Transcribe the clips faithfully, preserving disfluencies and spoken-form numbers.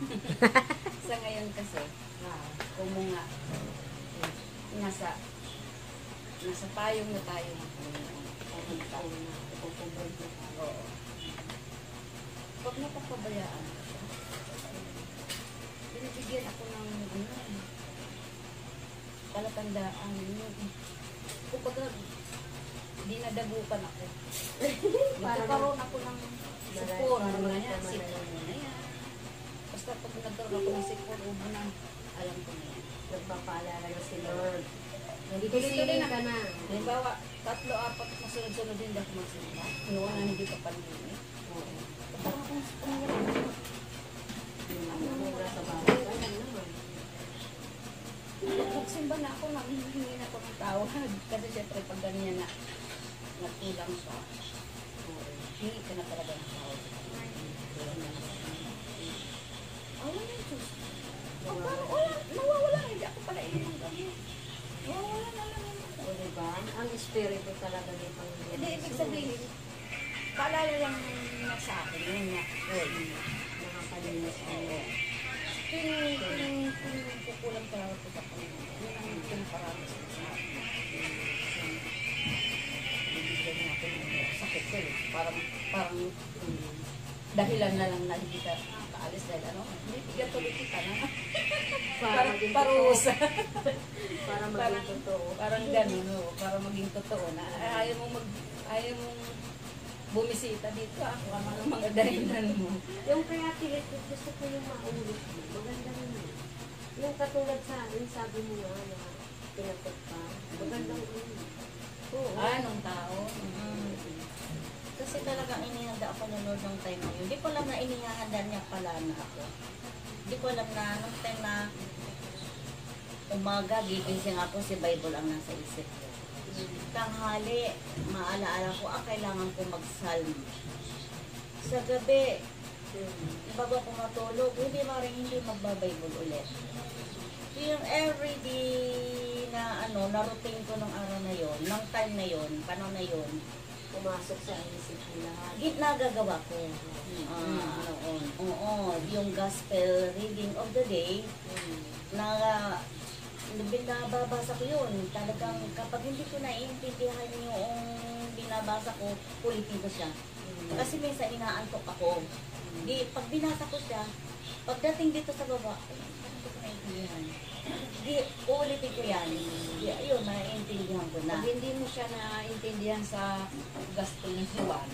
Sa ngayon kasi, ah, kumunga, nasa, nasa payong na tayo ng Panginoon. Ang taon na, ipupubol na tayo. Oo. Pag napapabayaan ko siya, binibigyan ako ng, ano, palatandaan, kumbaga, dinadabukan ako. Nagkakaroon ako ng sipon, ano na yan, sipon mo na yan. Basta pag nagkaroon ako ng sipon, ubo na, alam ko na yan. Nagpapaalala na si Lord. Hindi Tuloy-tuloy ka na. Halimbawa, tatlo, apat, masunod-sunod din ako magsimba. Noon na hindi ka panlinig. Oo. Parang akong sipon mo rin. Ano mo na sa bawat ka lang naman. Magsimba na ako, nanghihingi na ako ng tawad. Kasi syempre, pag ganyan na, nagkilang siya, hindi ka na talaga ng tawad. Wala na yung Diyos. Oh, parang wala, nawawala, hindi ako pala ilang gano'n. Nawawala na lang yung O diba? Ang espiritu talaga ni Panginoon. hindi, ibig sabihin, paalala lang na sa akin, yun nga. Nakakalinis ako. Kung, kung, kung kukulang talaga ko sa Panginoon, yun ang pinaparami sa akin. Bibigyan niya ako ng sakit ko eh. Parang, parang, um, dahilan na lang na hindi ka nakaalis dahil ano, bibigyan tuloy kita na. Para Parang maging parusa. Para maging Parang- totoo. Parang gano'n, no? Para maging totoo na ayaw mong mag, ayaw mong bumisita dito, ako ano ang mga dahilan mo. Yung creativity, gusto ko yung maulit mo. Maganda rin yun. Yung katulad sa akin, sabi mo nga na pinakot ka. Magandang yun. Oo. Ah, nung tao. Mm. Kasi talagang inihanda ako ng Lord ng time na yun. Hindi ko alam na inihahanda niya pala na ako. Hindi ko alam na nung time na umaga, gigising ako, si Bible ang nasa isip ko. Tanghali, maalaala ko, ah, kailangan ko mag-psalm. Sa gabi, bago ako matulog, hindi maring hindi magbabible ulit. So yung everyday na ano, na routine ko nung araw na yon, nung time na yon, panahon na yon, Pumasok sa isip mo lahat. git nagagawa ko. Ah, noon. Oo, yung gospel reading of the day, na binabasa ko yun. Talagang kapag hindi ko naiintindihan yung binabasa ko, ulitin ko siya. Kasi minsan inaantok ako. Di, pag binasa ko siya, pagdating dito sa baba, ay, parang hindi ko naiintindihan. Di, uulitin ko yan. Di, ayun, naiintindihan ko na. Pag hindi mo siya naintindihan sa gospel ng Juan,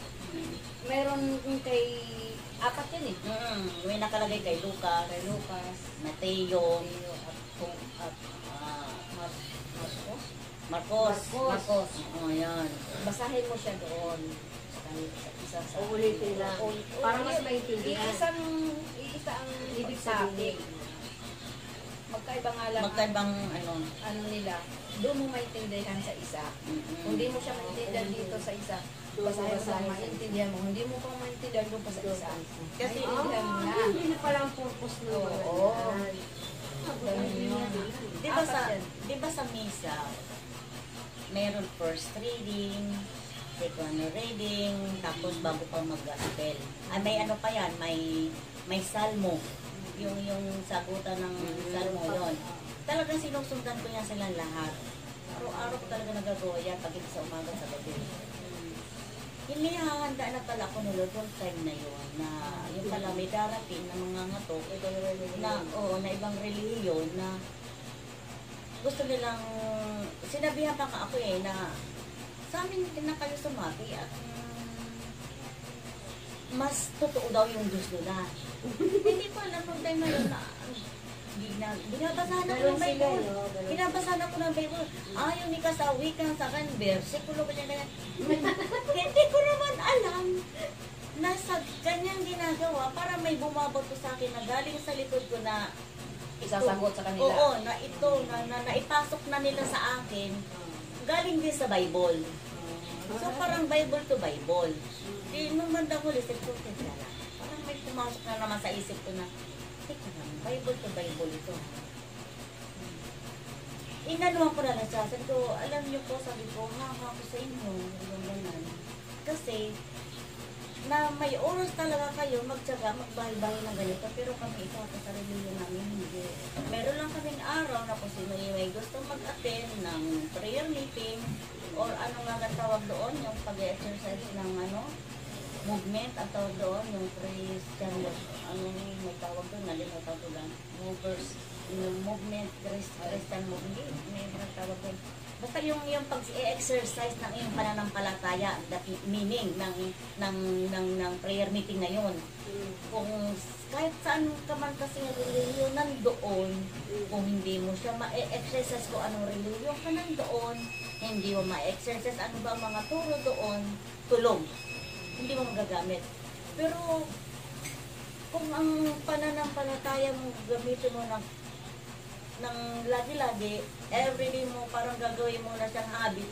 meron yung kay apat yun eh. Mm, may nakalagay kay Lucas, Kay Lucas, Mateo, Mateo, at kung at ah, Mar- Marcos. Marcos. Marcos. Oo, yan. Basahin mo siya doon. Sa sa isa sa Uulitin lang. Ulit- Para mas ulit- maintindihan. Iisang, iisa ang Ibig pagsabi. sabihin. Magkaiba nga lang ang- Magkaibang ano. ano nila, doon mo maintindihan sa isa. mm, Kung di mo siya maintindihan dito sa isa, basahin mo lang maintindihan mo. Hindi mo pa maintindihan doon pa sa isa. Kasi, Maintindihan mo na. Ah, hindi na pala ang purpose ng mga Oo. yan. Ganun yun. di ba Apat sa, yan. di ba sa misa, meron first reading, second reading, tapos bago pa mag-gospel. Ah, may ano pa yan, may may salmo. Yung yung sagutan ng salmo yon. Talagang sinusundan ko yan silang lahat. Araw-araw ko talaga nagagawa yan pag sa umaga sa gabi. Inihahanda na pala ako nila doon time na yun, na yung pala may darating na mga ngatok, na, oh, na ibang relihiyon na gusto nilang, sinabihan pa ka ako eh, na sa amin din na kayo sumati at mm, mas totoo daw yung Diyos nila. Hindi ko alam nung time na yun na, Bina, binabasahan ako ng Bible. Binabasahan ako ng Bible. Ayaw ni kasawi kang sa kan, versikulo ba niya ganyan. Hindi ko naman alam na sa kanyang ginagawa para may bumabato sa akin na galing sa likod ko na Isasagot sa kanila. Oo, na ito, na, na naipasok na nila sa akin, galing din sa Bible. So parang Bible to Bible. Di nung bandang huli, sabi ko, teka lang. Parang may pumasok na naman sa isip ko na, teka lang, Bible to Bible ito. Inanuhan ko na lang siya. Sabi ko, alam niyo po, sabi ko, hanga ko sa inyo. Yung ganun. Kasi, na may oras talaga kayo magtyaga, magbahay-bahay ng ganito, pero kami ito sa sarili namin hindi. Meron lang kaming araw na kung sino yung may gusto mag-attend ng prayer meeting or ano nga ang tawag doon, yung pag-exercise ng ano, movement, ang tawag doon, yung Christian, ano may tawag doon, nalimutan ko lang, movers, yung movement, Christ, Christian movement, may mga tawag doon. Basta yung yung pag-exercise ng iyong pananampalataya, the meaning ng ng ng ng prayer meeting na yun. Kung kahit saan ka man kasi reliyon nandoon, kung hindi mo siya ma-exercise kung anong reliyon ka nandoon, hindi mo ma-exercise ano ba ang mga turo doon, tulong. Hindi mo magagamit. Pero kung ang pananampalataya mo gamitin mo ng ng lagi-lagi, everyday mo parang gagawin mo na siyang habit,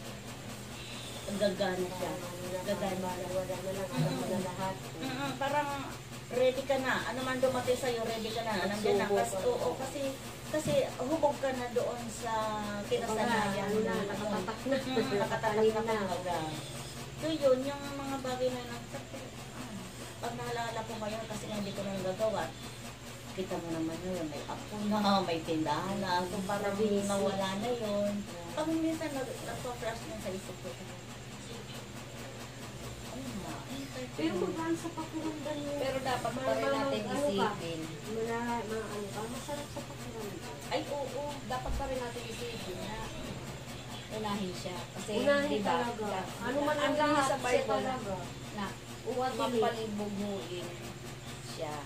gagana siya. Gagana. Wala na lang, alam mo na lahat. Mm-mm, parang ready ka na. Ano man dumating sa'yo, ready ka na. Nandiyan na. Kasi, oo, kasi, kasi hubog ka na doon sa kinasanayan. Ano na, nakatatak na. Mm, nakatatak na kumbaga. So yun, yung mga bagay na nagtatak. Ah, pag naalala ko ngayon kasi hindi ko na nagagawa, kita mo naman yun, may apo na, may tindahan na, so parang nawala na yun. Pag minsan nag-flash na sa isip ko, ano ma? Pero magaan sa pakiramdam niya. Pero dapat pa rin natin isipin. Mga, mga ano ka, masarap sa pakiramdam. Ay, oo, dapat pa rin natin isipin na unahin siya. Kasi, Unahin diba, talaga. da- Ano man ang andun lahat sa siya Bible talaga. na Uwag mapalibugmuin siya.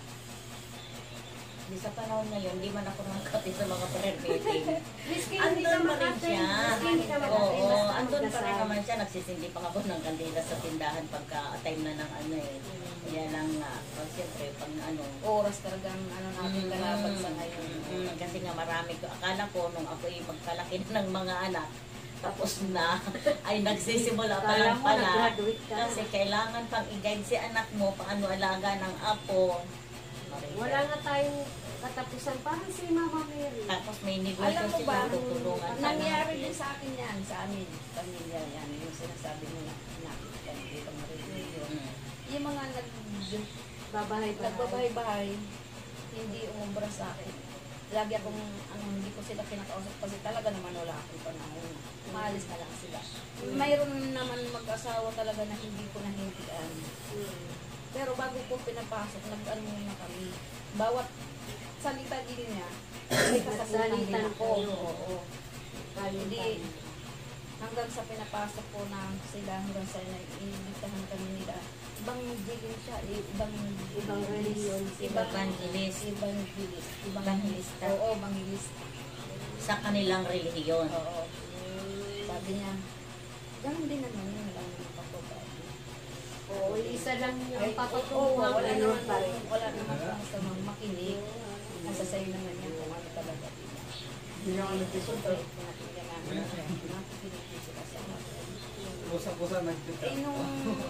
Di sa panahon ngayon, di man ako nakakati sa mga prayer meeting. Miski hindi Andun ka pa rin makatin, siya. miski hindi ka makatin, Oo, basta andun pa rin magdasal. naman siya. Nagsisindi pa nga ako ng kandila sa tindahan pagka time na ng ano eh. Kaya lang nga, pag siyempre, pag ano, Oras talagang ano natin kalaban sa ngayon. Mm, kasi nga marami ko, akala ko nung ako'y magkalaki na ng mga anak, tapos na, ay nagsisimula pa Kala lang mo, pala. nag-graduate ka na. Kasi kailangan pang i-guide si anak mo, paano alaga ng apo. Wala nga tayong katapusan. Parang si Mama Mary. Tapos may negosyo Alam mo sila, ba, tutulungan ka nangyari natin. din sa akin yan, sa amin, pamilya yan, yung sinasabi mo na nakita dito marinig Mm. yung mga nag, Babahay-bahay. nagbabahay-bahay, hindi umumbra sa akin. Lagi akong, ang, hindi ko sila kinakausap kasi talaga naman wala akong panahon. Maalis na lang sila. Mayroon naman mag-asawa talaga na hindi ko nahintian. Hmm. Pero bago ko pinapasok, nag-ano muna kami. Bawat salita din niya, may kasagutan din Salitan ako. kayo. Oo. Hindi. Hindi, hanggang sa pinapasok ko na sila, hanggang sa inibitahan kami nila. Ibang bilin siya, eh, ibang, Ibang reliyon sila. ibang Evangelist. Ibang bilis. Ibang Evangelista. Oo, evangelista. Sa kanilang relihiyon. Oo. Sabi niya, ganun din naman yun, alam mo yung papabali. Oo, isa lang Ay, yung oo, patutuwa. wala Ganun naman, pa rin. wala naman kung masamang makinig. Nasa sa'yo naman yan kung ano talaga din. Hindi na ako nagkisunta. Pinakinggan namin siya. Nakikinig din sila sa akin. Kusa-kusa nagkita. Eh, nung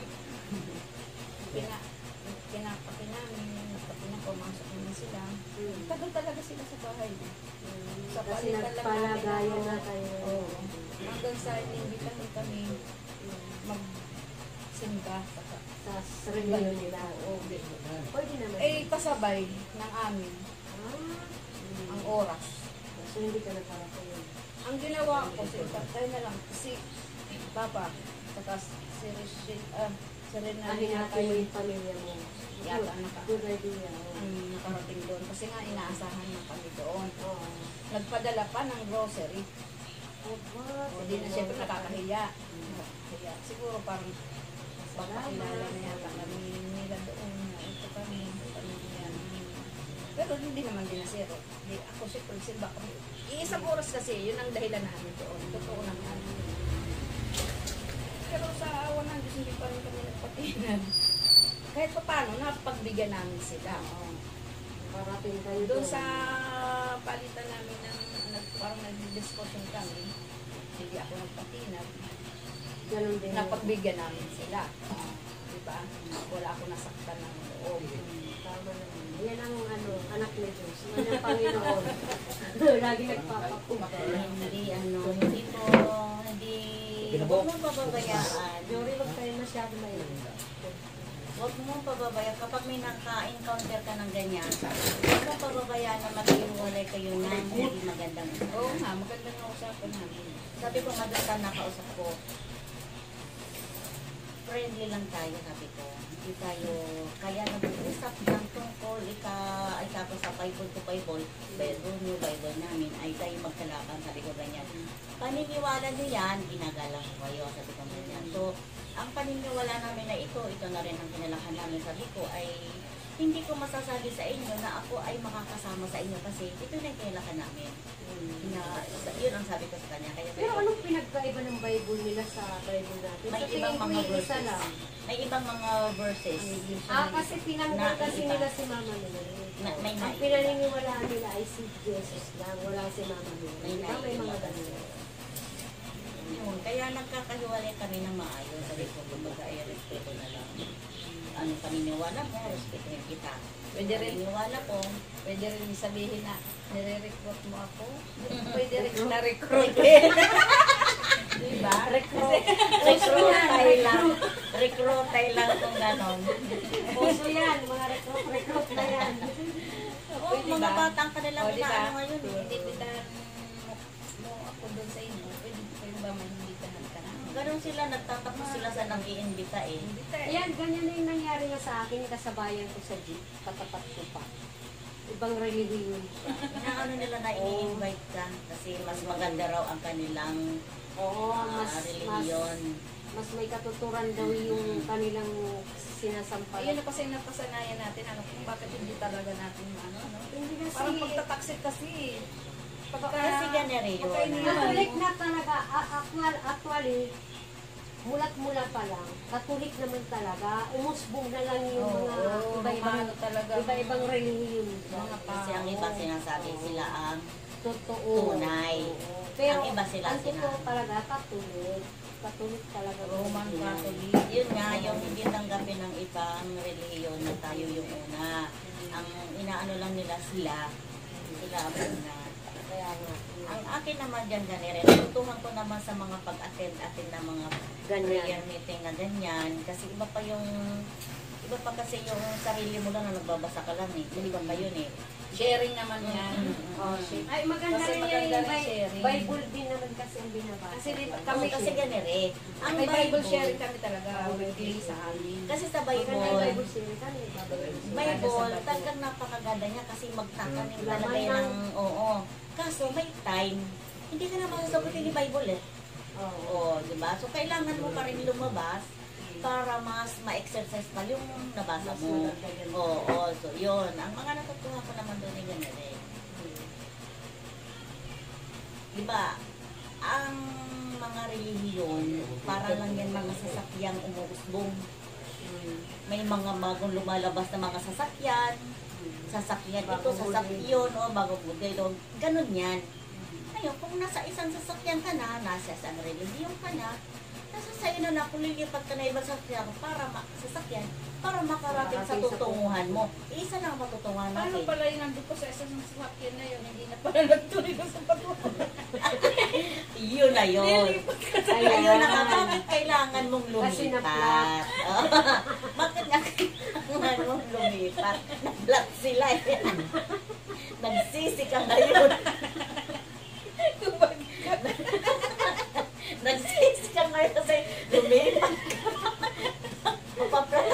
pina, pinapaki namin, pinapumasok namin sila, tagal talaga sila sa bahay. Sa Kasi palitan lang nagpalagayan namin na ako. kayo. Oo. Hanggang sa inimbitahan kami magsimba. Sa reliyon nila. Oo. Pwede naman. Eh, kasabay ng amin Ah. ang oras. So, hindi ka nagpapakayo. Ang ginawa ko, sinipatay na lang si Papa, saka si Rishid, ah, si Renata Ahin natin mo yung pamilya mo. Yata naka- Good idea. ang nakarating doon. Kasi nga inaasahan na kami doon. Oo. Nagpadala pa ng grocery. Oh, what? O di na siyempre nakakahiya. Nakakahiya. Siguro parang pagkakilala na yata kami nila doon. na Ito kami, ito kami yan. Pero hindi naman din nasiro. Di, ako siyempre simba kami. Iisang oras kasi, yun ang dahilan namin doon. Totoo naman. Pero sa awa ng Diyos, hindi pa rin kami nagpatinag. Kahit pa paano, napagbigyan namin sila. Oh. Parating kayo Doon sa palitan namin ng nag, parang nag-discussion kami, hindi ako nagpatinag, Ganun din. napagbigyan namin sila. Uh, diba? Wala ako nasaktan ng loob. Tama naman. Yan ang ano, anak ni Diyos. Yan ang Panginoon. Lagi nagpapapunta. Hindi, ano, hindi po, hindi, huwag mong pababayaan. Jory, wag tayo masyado may Huwag mo pababayaan kapag may naka-encounter ka ng ganyan. Huwag mo pababayaan na maghiwalay kayo ng hindi magandang usapan. Oo nga, maganda na usapan namin. Sabi ko, madatan nakausap ko, friendly lang tayo, sabi ko. Hindi tayo, kaya nag-usap ng tungkol, ika, ay tapos sa Bible to Bible, Bible nyo, Bible namin, ay tayo magkalaban, sabi ko ganyan. Paniniwala nyo yan, ginagalang ko kayo, sabi ko ganyan. So, ang paniniwala namin na ito, ito na rin ang kinalakan namin, sabi ko, ay hindi ko masasabi sa inyo na ako ay makakasama sa inyo kasi ito na yung kinalakan namin. Na, yun ang sabi ko sa kanya. Kaya Pero anong pinagkaiba ng Bible nila sa Bible natin? may Sa tingin ibang ko mga yung isa verses. lang. May ibang mga verses. Ah, kasi pinanggal Na kasi iba. nila si mama nila. Na, may Ang naiba. pinaniniwalaan nila ay si Jesus lang, wala si mama nila. May Di ba may naiba. mga ganun? Yun, kaya nagkakahiwalay kami ng maayos. Sabi ko, kumbaga ay respeto na lang. Ano paniniwala mo, respetuhin kita. Pwede rin, Paniniwala ko, pwede rin sabihin na nire-recruit mo ako. Pwede rin na-recruit. Diba? Recruit. recruitay lang. Recruitay lang kung ganon. Puso yan, mga recruit, recruit na yan. Oo, Pwede mga ba? batang kanilang O, diba? inaano ngayon. eh. Hindi bitan mo, mo ako doon sa inyo. Pwede, pwede ba mahimbitahan ka na? Ganon sila, nagtatapos sila sa nag-iimbita eh. Hindi tayo. Ayan, ganyan na yung nangyari nga sa akin, kasabayan ko sa jeep, katapat ko pa. Ibang religion siya. Inaano nila na ini-invite ka kasi mas maganda raw ang kanilang Oo, ah, mas, mas, religion. mas may katuturan daw yung kanilang sinasampalan. Ayun na kasi napasanayan natin, ano, kung bakit hindi talaga natin, ano, ano. Hindi kasi, Parang pagtataksit kasi. Pagka, Kasi ganyan rin yun. pagka iniwan Katolik mo, na talaga, a- actual, actually, mulat-mula pa lang, Katolik naman talaga, umusbong na lang yung Oo, mga oo, iba-ibang, ano talaga. iba-ibang relihiyon. Mga Kasi ang iba sinasabi sila ang Totoo. tunay. Oo. Pero Ang iba sila ang totoo sinabi. talaga, Katolik. Katolik talaga. Roman Yun. Catholic. Yun nga, yung hindi tanggapin ng ibang relihiyon na tayo yung una. Ang inaano lang nila sila, sila ang una. Kaya nga. Ang akin naman dyan, ganire, natutuhan ko naman sa mga pag-attend-attend na mga prayer Ganyan. meeting na ganyan. Kasi iba pa yung, iba pa kasi yung sarili mo lang na nagbabasa ka lang eh. Iba pa yun eh. Sharing naman yan. Oh, shit. Ay, maganda Kasi rin maganda yan. rin Bi- sharing. Bible din naman kasi ang binabasa. Kasi di ba, Kami kami kasi ganire. Ang may Bible Bible, sharing kami talaga weekly sa amin. kasi sa Maganda yung Bible, Bible series. Ano yung Bible series? Bible, talagang napakaganda niya kasi magtatanim Hmm. talaga Laman yan lang. ng, oo. Kaso may time, hindi ka na masasagutin yung Bible eh. Oo. Oo, di ba? So, kailangan mo pa rin lumabas para mas ma-exercise pa yung nabasa Mas mo. madagdagan. Oo, oo, so yun. Ang mga natutuhan ko naman doon ay ganyan eh. Di ba? Ang mga relihiyon, para lang yan mga sasakyang umuusbong. May mga bagong lumalabas na mga sasakyan, sasakyan ito, Bagong sasakyan, o bagong modelo. Ganun yan. Ngayon, kung nasa isang sasakyan ka na, nasa isang relihiyon ka na, nasa sa'yo na na kung lilipat ka na ibang sasakyan para ma sasakyan, para makarating sa Makarating sa tutunguhan mo. Isa lang ang matutunguhan Paano natin. pala yung nandun ko sa isang sasakyan na yun, hindi na pala nagtuloy ko sa patuloy. Yun na yun. Ayun na nga, Ayan. bakit kailangan mong Kasi lumipat? na-flat. Bakit nga kailangan mong lumipat? Na-flat sila eh. Nagsisi ka ngayon. Nagsisi ka ngayon kasi lumipat ka. Mapaprat.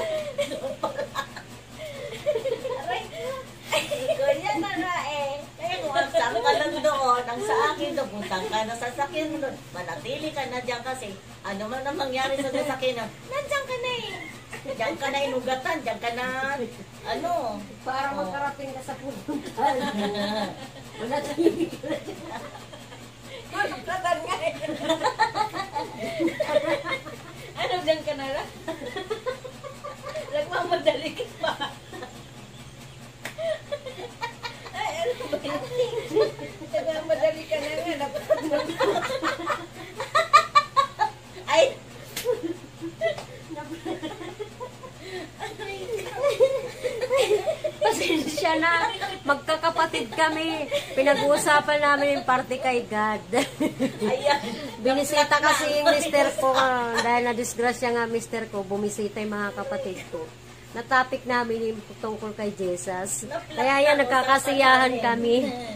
Aray. Ganyan na nga eh. Kaya kung ang saan ka lang doon, ang sa akin, nabuntang ka na sa sakyan doon, manatili ka na dyan kasi ano man ang mangyari sa sasakyan nun, nandiyan ka na eh. Diyan ka na inugatan, diyan ka na, ano. Para Oo. magkarating ka sa pupuntahan. Wala tayo. Nagplatan nga eh. Ano dyan ka na lang? Nagmamadali ka pa. Ay, ano ba yun? Nagmamadali ka na nga. Ay! Pasensya na. Magkakapatid kami. Pinag-uusapan namin yung party kay God. Ayan. Binisita kasi yung mister ko. ah, dahil na-disgrasya nga mister ko, bumisita yung mga kapatid ko. na topic namin yung tungkol kay Jesus. Na-plug Kaya na, yan, nagkakasiyahan usapan kami.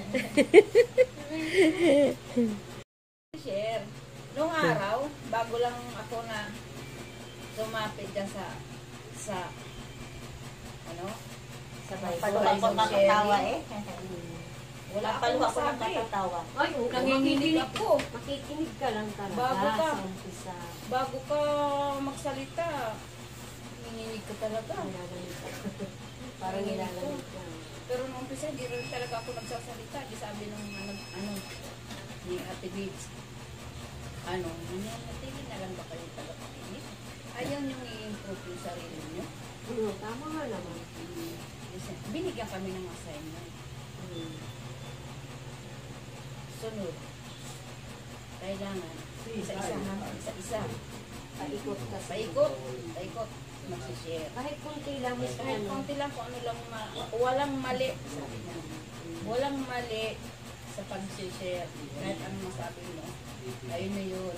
Share. Nung araw, bago lang ako na sumapit dyan sa sa ano? Sa Bible. Paluha ko makatawa eh. Wala akong Paluha ko masabi. nakakatawa. Ay, oo, Nanginginig makikinig ako. Makikinig ka lang talaga Bago ka. sa umpisa. Bago ka magsalita, nanginginig ka talaga. Nilalamig ka. Parang nilalamig ka. Pero nung umpisa, hindi rin talaga ako nagsasalita. Di sabi nung ano, ano ni Ate Bits, ano, nangyayatili na lang ba kayo tagapakinig? Ayaw niyong i-improve yung sarili niyo. Oo, tama nga naman. Kasi binigyan kami ng assignment. Hmm. Sunod. Kailangan, isa-isa ha, isa-isa. Paikot ka sa Paikot, paikot, magsishare. Kahit kunti lang, Miss Kahit ano. konti lang kung ano lang, ma- walang mali, sabi niya. Walang mali sa pag-share. Kahit anong masabi mo, ayun na yun.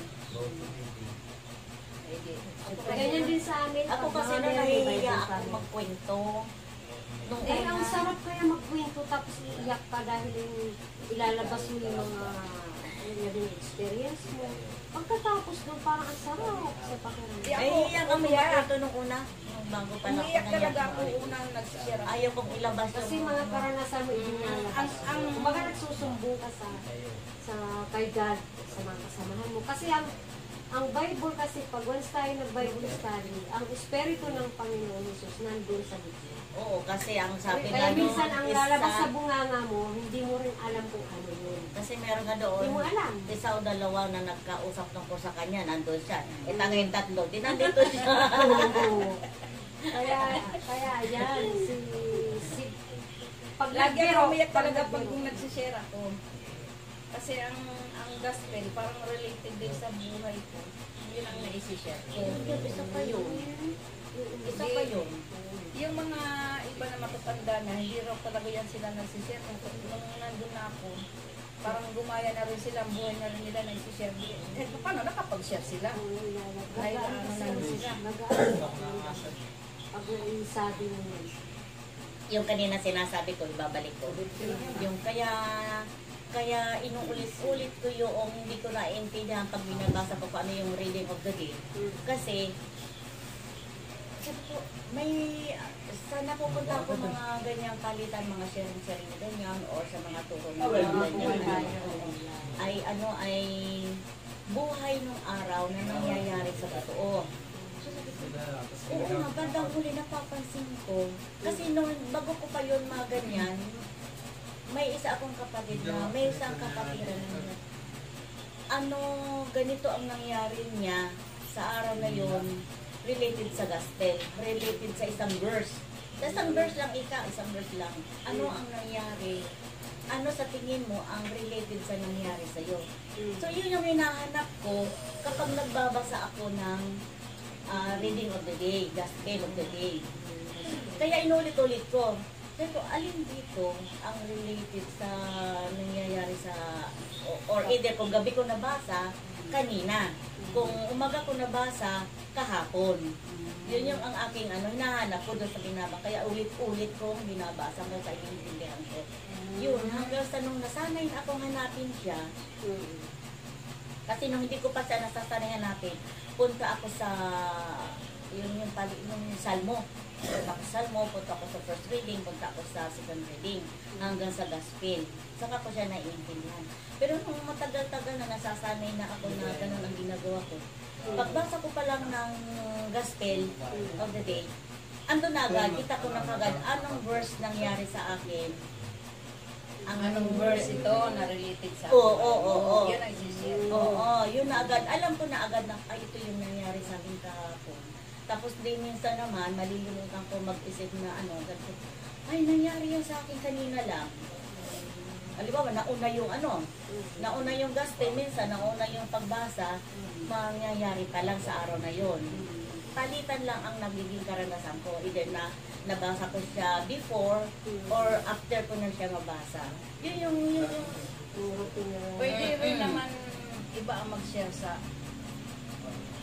Pwede. Ganyan din sa amin. Ako pag kasi mga na may nahihiya Bible ako kami. magkwento. Nung Eh, ang una, sarap kaya magkwento tapos iiyak ka dahil yung ilalabas mo yung mga ano na din experience mo. Pagkatapos doon, parang ang sarap sa pakiramdam. Di ako, nahihiya kami umiyak. magkwento nung una. Nung bago pa lang Umiyak talaga ako nangyari. unang nag-share ako. Ayaw kong ilabas Kasi yung mga karanasan mo yung nilalabas. Ang- ang- Kumbaga nagsusumbong ka sa sa kay God, sa mga kasamahan mo. Kasi ang ang Bible kasi, pag once tayo nag-Bible study, ang Espiritu ng Panginoon Jesus nandun sa gitna. Oo, kasi ang sabi Kaya nga minsan doon, ang isa- lalabas sa bunganga mo, hindi mo rin alam kung ano yun. Kasi meron nga doon, Hindi mo alam. isa o dalawa na nagkausap tungkol sa kanya, nandun siya. E tanging tatlo, di nandito siya. Oo. Kaya, kaya yan, si, si, pag Lagi nagbiro, ako umiyak talaga pag nagbiro. kung nagsishare ako. Kasi ang ang gospel, parang related din sa buhay ko. Yun ang naisishare ko. Yun, isa pa yun. Isa pa yun. Yung mga iba na matatanda na, hindi raw talaga yan sila nagsishare. Nung, nung nandun na ako, parang gumaya na rin sila, ang buhay na rin nila nagsishare. Eh, paano nakapag-share sila? Oo, lalabas. Dahil Nagaan ano kasi lang ang- sila. nagaan. Pag sabi mo yun. Yung kanina sinasabi ko, ibabalik ko. Yung kaya, kaya inuulit-ulit ko yung hindi ko naiintindihan pag binabasa ko kung ano yung reading of the day. Kasi, sabi ko, may, sana pupunta ako mga ganyang kalitan, mga sharing-sharing na ganyan, or sa mga turo na ganyan, ano, ay ano, ay buhay nung araw na nangyayari sa totoo. So, sabi ko, oo nga, bandang huli napapansin ko. Kasi nung bago ko pa yun mga ganyan, may isa akong kapatid na, may isang kapatid na, ano, ganito ang nangyari niya sa araw na yun, related sa gospel, related sa isang verse. Sa isang verse lang, ika, isang verse lang. Ano ang nangyari? Ano sa tingin mo ang related sa nangyari sa'yo? So, yun yung hinahanap ko kapag nagbabasa ako ng uh, reading of the day, gospel of the day. Kaya inulit-ulit ko. Sabi ko, alin dito ang related sa nangyayari sa, or either kung gabi ko nabasa, kanina. Kung umaga ko nabasa, kahapon. Yun yung ang aking ano, hinahanap ko doon sa binabasa. Kaya ulit-ulit ko binabasa hanggang sa inintindihan ko. Yun, hanggang sa nung nasanay akong hanapin siya, kasi nung hindi ko pa siya nasasanay hanapin, punta ako sa, yun yung, pali, yung salmo. Punta ako sa salmo, punta ako sa first reading, punta ako sa second reading, hanggang sa gospel. Saka ko siya naiintindihan. Pero nung matagal-tagal na nasasanay na ako na ganun ang ginagawa ko, pagbasa ko pa lang ng gospel of the day, ando na agad, kita ko na agad anong verse nangyari sa akin. Ang anong verse ito na related sa Oo, oo, oo, oo. Yun ang isishare ko. Oo, yun na agad. Alam ko na agad na, ay, ito yung nangyari sa akin kahapon. Tapos din minsan naman, malilimutan ko mag-isip na ano, ay, nangyari yan sa akin kanina lang. Halimbawa, nauna yung ano, nauna yung gospel, minsan nauna yung pagbasa, mangyayari pa lang sa araw na yon. Palitan lang ang nagiging karanasan ko. Either na nabasa ko siya before or after ko na siya mabasa. Yun yung, yun yung, Pwede rin naman iba ang mag-share sa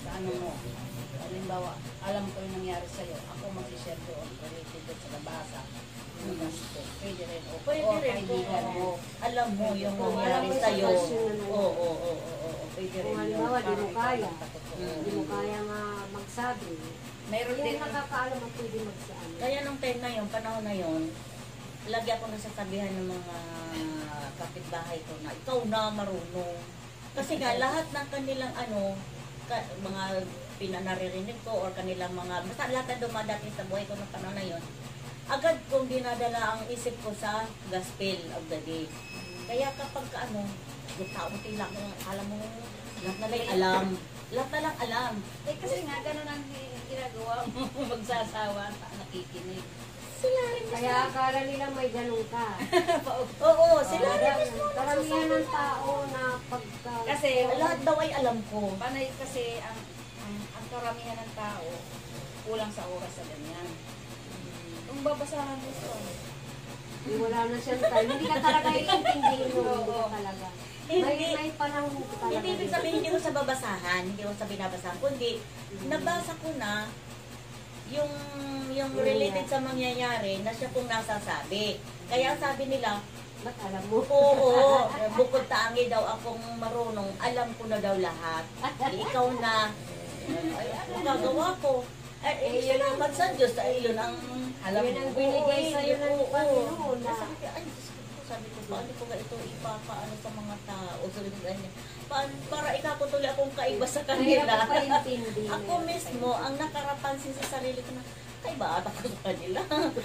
sa ano mo. Halimbawa, alam ko yung nangyari sa'yo, ako mag-share doon related doon sa nabasa. Yung gasto. Pwede rin. O, Pwede o rin kung kaibigan mo. alam mo yung Kung nangyari alam mo yung sa'yo. sitwasyon na Oo, oo, oo, oo, oo, pwede rin Kung yun. halimbawa, di mo kaya, Mm. di mo kaya nga magsabi, Meron din yung nakakaalam ang pwede magsabi. Kaya nung time na yun, panahon na yun, lagi ako nasasabihan ng mga kapitbahay ko na ikaw na marunong. Kasi nga, lahat ng kanilang ano, ka, mga pinanaririnig ko or kanilang mga, basta lahat na dumadating sa buhay ko ng panahon na yun, agad kong dinadala ang isip ko sa gospel of the day. Kaya kapag ka, ano, yung tao tila ko, alam mo, lahat na lang alam. Lahat na lang alam. Eh kasi nga, ganun ang ginagawa mo. Magsasawa, nakikinig. Sila rin Kaya akala nila may ganun ka. Oo, sila Ah, rin dahil mismo. karamihan ng tao na pagka... Kasi, Lahat daw ay alam ko. panay kasi ang, ang, ang karamihan ng tao, kulang sa oras sa ganyan. Kung babasahan mo ito, Eh, wala na siyang time. Hindi ka talaga iintindihin mo. Hindi ka talaga. May, Hindi. may panahon ka talaga. Hindi ibig sabihin, hindi ko sa babasahan, hindi ko sa binabasahan, kundi nabasa ko na yung yung related sa mangyayari na siya pong nasasabi. Kaya ang sabi nila, Ba't alam mo? oo, bukod tangi daw akong marunong, alam ko na daw lahat. Eh, ikaw na, ay, ano gagawa ko? Eh, eh, yun naman sa Diyos, ay, yun ang alam Yan ang mo. binigay Oo, sa'yo eh, ng oo, Panginoon na- Sabi ko, ay, Diyos ko, sabi ko, paano ko ba ito ipapaano sa mga tao? Sabi ko, ganyan. Paano, para ikakutuloy akong kaiba sa Mahirap kanila. pa intindi. Ako mismo, ang nakarapansin sa sarili ko na, ay ba ata ko sa kanila?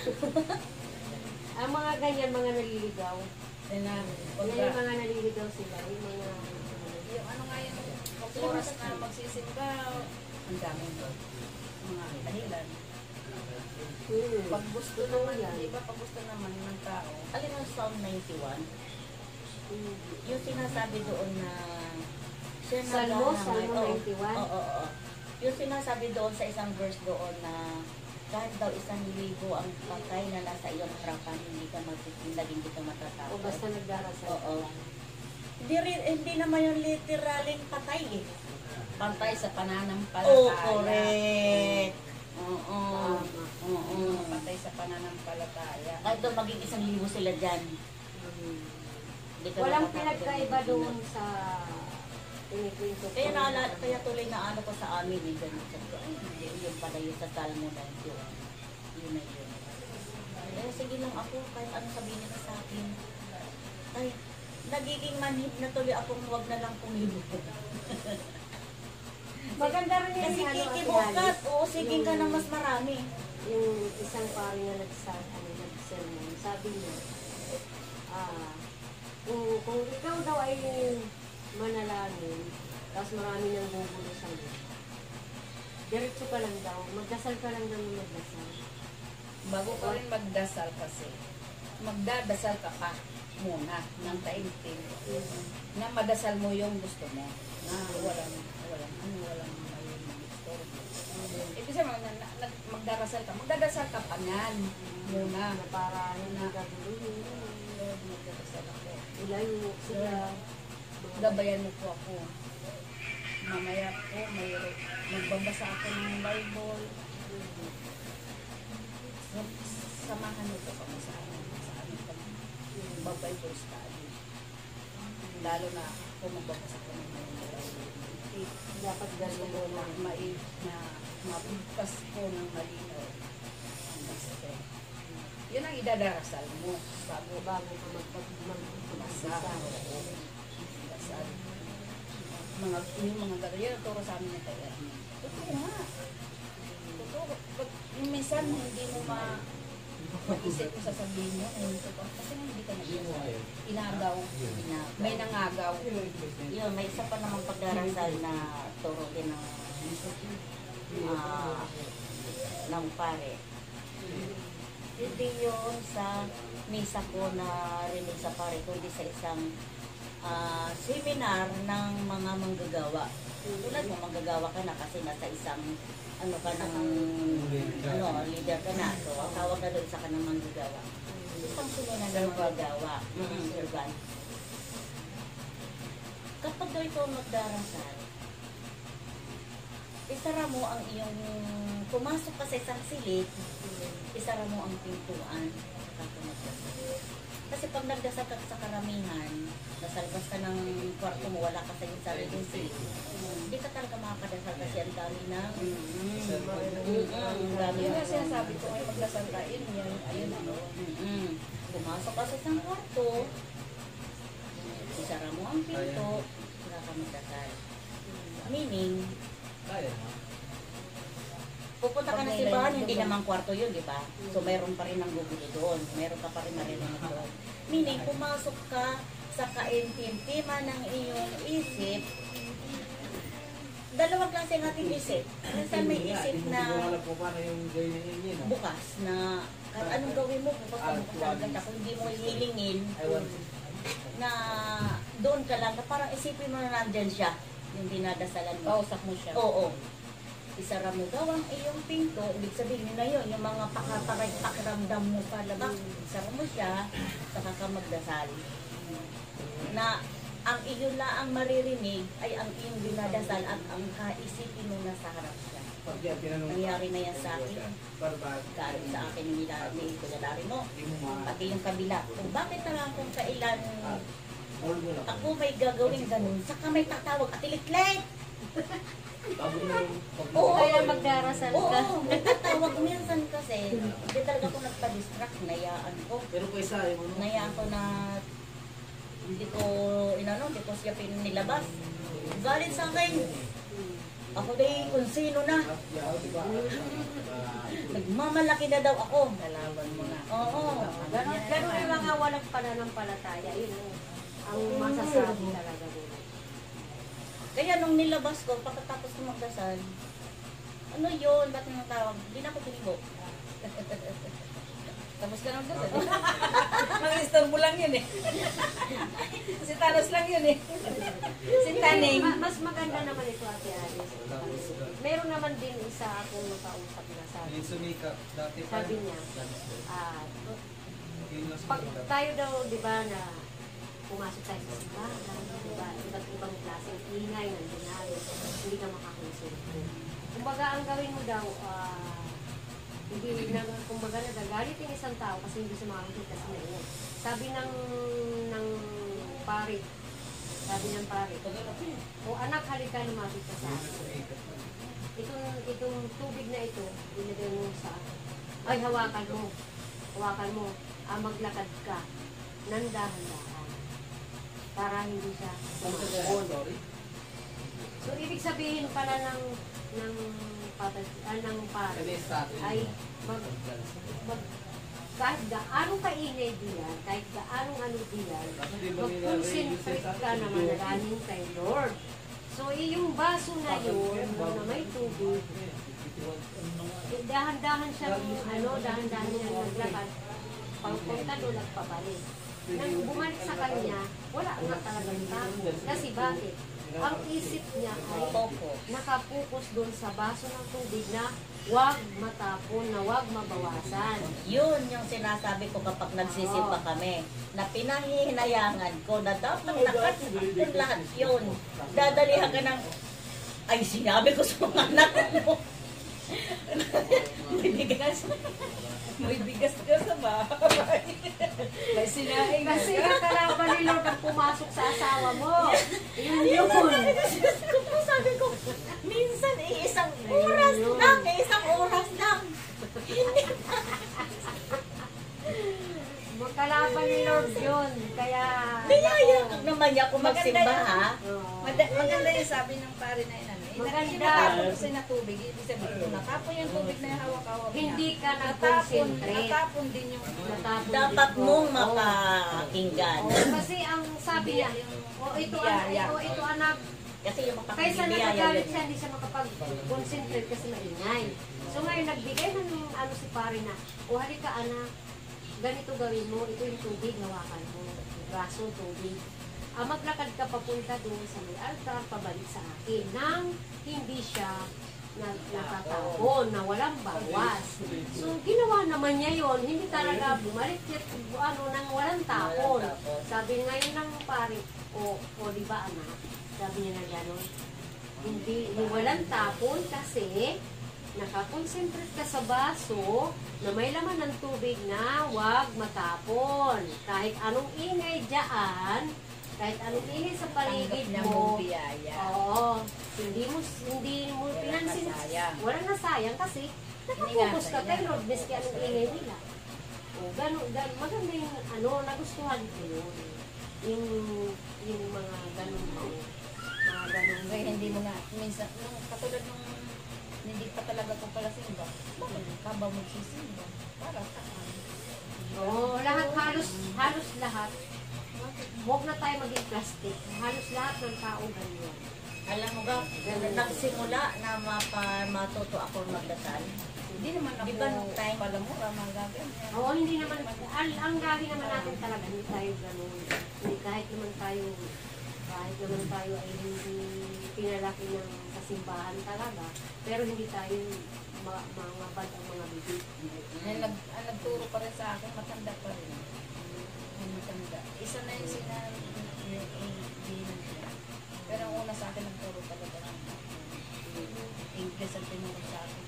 Ang mga ganyan, mga naliligaw. Yan na, Yan yung mga naliligaw sila. Yung mga... yung ano nga yung oras na magsisimba, ang dami mo. Mga dahilan. Hmm. Pag gusto naman, di ba, pag gusto naman ng tao, Alin ang Psalm ninety-one? Hmm. Yung sinasabi doon na, siya Salmo, naghahangal- Salmo oo, ninety-one? Oo, oo, oo. Yung sinasabi doon sa isang verse doon na, kahit daw isang libo ang patay na nasa iyong harapan, hindi ka matitindag, hindi ka O matatakot. basta nagdarasal. Oo. Hindi, rin, hindi naman yung literaling patay eh. pantay sa pananampalataya. Oh, correct. Oo. Tama. Oo. Pantay sa pananampalataya. Kahit daw maging isang libo sila dyan. Hmm. Hindi ka Walang matatakot. pinagkaiba doon sa tinikwento ko. Kaya naala, kaya tuloy na ano ko sa amin eh, ganun. Sabi ko, ay, hindi, yun pala yun sa Salmo ninety-one. Yun na yun. Eh, sige lang ako, kahit ano sabihin nila sa akin. Ay, nagiging manhid na tuloy akong huwag na lang pumibo. Maganda rin yung Kasi ano, Ate kikibukat, Alice. oo, sige ka Yung- na mas marami. Yung isang pari na nagsa, ano, nagsermon, sabi niya, ah, kung, kung ikaw daw ay manalangin, tapos marami nang bubulo sa'yo, diretso ka lang daw, magdasal ka lang daw ng magdasal. Bago ka rin magdasal kasi, magdadasal ka pa muna ng taimtim na madasal mo yung gusto mo. Na walang, walang, ano, walang may gusto. Ibig sabihin, na, na, na, magdarasal ka. Magdadasal ka pa niyan muna. Na para hindi ka buluhin, Lord, magdadasal ako. ilayo sila. Gabayan mo po ako. Mamaya po, may magbabasa ako ng Bible. Samahan mo po kami sa amin. Sa amin kami. Mag-Bible study. Lalo na kung magbabasa ko ng Bible. Dapat Gusto ganun ko mo na lang. mai na mabigkas ko ng malinaw ang gusto. Yun ang idadarasal mo bago Bago ka magpag- Basa. magbasa. Dasal. Mga, yung mga gano'n, yun ang turo sa amin ni Kaya. Totoo nga. Totoo. Pag, yung minsan, hindi mo ma mag-isip kung sasabihin mo, ayun, totoo. Kasi nga hindi ka nag-isip. Inagaw. Na- May nangagaw. Yun, may isa pa namang pagdarasal na turo din ng ah, ng pare. Hindi yun sa misa ko na rinig sa pare, kundi sa isang ah, seminar ng mga manggagawa. Tulad mo, manggagawa ka na kasi nasa isang ano ka ng ano, leader ka na. So, ang tawag na doon sa kanang manggagawa. Isang seminar ng manggagawa. Mm-hmm. Servant. Kapag daw ikaw magdarasal, isara mo ang iyong, pumasok ka sa isang silid, isara mo ang pintuan. Kasi pag nagdasal ka sa karamihan, nasalbas ka ng kwarto mo, wala ka sa iyong sariling silid, hindi ka talaga makakadasal kasi ang dami ng ang dami Yun ng nga sinasabi ko ngayon magdasal tayo, yun yan, ayun ano. Mm. Pumasok ka sa isang kwarto, isara mo ang pinto, wala ka magdasal. Meaning, Kaya. pupunta ka na Pag sa simbahan, may hindi line naman kwarto yun, di ba? So, mayroon pa rin ang gugulo doon. Mayroon ka pa rin marinig doon. Meaning, pumasok ka sa kaintintiman ng iyong isip, dalawang klase ang ating isip. Minsan may isip Hindi na ko alam kung paano yung gawin niya yun. bukas, na kahit anong gawin mo, bukas ka bukas talaga siya. Kung hindi mo hilingin, I want na doon ka lang, na parang isipin mo na nandyan siya, yung dinadasalan mo. Kausap mo siya. Oo. Isara mo daw ang iyong pinto, ibig sabihin yun na yun, yung mga pakaparay, pakiramdam mo palabas, isara mo siya, saka ka magdasal. Na ang iyo la ang maririnig ay ang iyong dinadasal at ang kaisipin mo nasa harap siya. pag yan tinanong Nangyari na yan sa akin. Barbad. Galing sa akin yung nilari, kunyari mo, Hindi mo ma... pati yung kabila. Kung bakit na lang kung kailan Hold mo lang. ako may gagawin ganun, saka may tatawag, atiliklik! Tapos na yung... Oo. Kaya magdarasal ka. Oo, nagtatawag minsan kasi, hindi talaga ako nagpa-distract, nayaan ko. Pero kung isa, yung ano? Nayaan ko na hindi ko, inano, hindi ko siya pinilabas. Galit sa akin. Ako day kung sino na. Yaw, di ba? Nagmamalaki na daw ako. Nalaban mo na. Oo. Ganun, ganun yung mga walang pananampalataya. Yun ang, ang masasabi talaga doon. Kaya nung nilabas ko, pagkatapos ko magdasal, ano yun? Ba't nang tawag? Hindi na ako pinigo. Tapos ka nang dasal. Mga istorbo lang yun eh. Si Thanos lang yun eh. Si Taning. Ma- mas maganda naman ito, Ate Alice. Meron naman din isa akong nakausap na sabi. Yung sumikap, dati pa. Sabi niya, ah, Yun lang pag sumikap. tayo daw, di ba, na pumasok tayo sa simbahan, di ba, iba't ibang klaseng ingay ng dinari, hindi ka makakonsentrate. Kumbaga, ang gawin mo daw, ah, hindi na, kumbaga, nagagalit yung isang tao kasi hindi siya makakonsentrate kasi maingay. Sabi ng, ng pare, sabi ng pare, o anak, halika, lumapit ka sa akin. Itong, itong tubig na ito, ilagay mo sa, ay, hawakan mo. Hawakan mo. Ah, maglakad ka. Nandahan-dahan. Para hindi siya sumabon. So, ibig sabihin pala ng, ng, patag, ah, ng pare, ay, mag, mag, kahit gaano kaingay diyan, kahit gaano ano diyan, mag-concentrate ka na manalangin kay Lord. So, yung baso na yun, na may tubig, eh, dahan-dahan siyang, ano, dahan-dahan niya naglakad, pagpunta doon at pabalik. Nang bumalik sa kanya, wala nga talagang tago. Kasi bakit? Ang isip niya ay nakapokus doon sa baso ng tubig na wag matapon, na wag mabawasan. Yun yung sinasabi ko kapag nagsisimba kami, na pinahihinayangan ko na dapat nakatapon lahat yun. Dadalihan ka ng, ay sinabi ko sa mga anak mo. May bigas. May bigas ka sa bahay. May sinaing Kasi kakalaban ni Lord ang pumasok sa asawa mo. Yun yun. Sabi ko, sabi ko, minsan eh, isang oras lang, eh, isang oras lang. Magkalaban ni Lord yun. Kaya... Niyaya naman niya kung magsimba, ha? Oo. Mad- maganda yung sabi ng pare na yun. Ano, eh, Maganda. Tinatapon kasi na tubig. Ibig sabihin ko, natapon yung tubig na yung hawak-hawak niya. Hindi ka Natapon, nag-concentrate. natapon din yung... Natapon Dapat dito. mong Oo. mapakinggan. Oo, kasi ang sabi niya, Yung o ito biyaya. anak, o ito anak, Kasi yung kaysa mapakinggan nagagalit yun. siya, hindi siya makapag-concentrate kasi maingay. So ngayon, nagbigay ng ano si pare na, o halika anak, ganito gawin mo, ito yung tubig, hawakan mo, braso, tubig. Ah, maglakad ka papunta doon sa may altar, pabalik sa akin, nang hindi siya na natatapon, na walang bawas. So, ginawa naman niya yon, hindi talaga bumalik niya, ano, nang walang tapon. Sabi ngayon ng pare, o, o di ba anak, sabi niya na gano'n, Hindi, hindi walang tapon kasi nakakonsentrate ka sa baso na may laman ng tubig na huwag matapon. Kahit anong ingay dyan, kahit anong ingay sa paligid Tanggap niya mo, mong biyaya. oo, hindi mo, hindi mo Walang pinansin, nasayang. walang nasayang kasi nakapokus ka kay Lord, miski anong ingay nila. O, gano'n, gano'n, maganda yung, ano, nagustuhan ko yun. Yung, yung mga gano'n, mga gano'n. Kaya hindi mo nga, minsan, nung katulad nung hindi pa talaga ko pala simba, bakit ka ba magsisimba? Para saan? Oo, lahat, halos, halos lahat. Huwag na tayo maging plastic. Halos lahat ng tao ganyan. Alam mo ba, nagsimula na mapa, matuto ako magdasal. Hindi naman ako Di ba nung time- pala mo, mga gaganyan. Oo, hindi naman, al, ang gabi naman natin talaga, hindi tayo ganun. Hindi kahit naman tayo, kahit naman tayo ay hindi pinalaki ng kasimbahan talaga, pero hindi tayo ma, mga bad ang mga bibig. Ang, nag, ang nagturo pa rin sa akin, matanda pa rin. Ang matanda. Isa na yung sinabi, pero ang una sa akin, nagturo talaga ng English ang tinuro sa akin.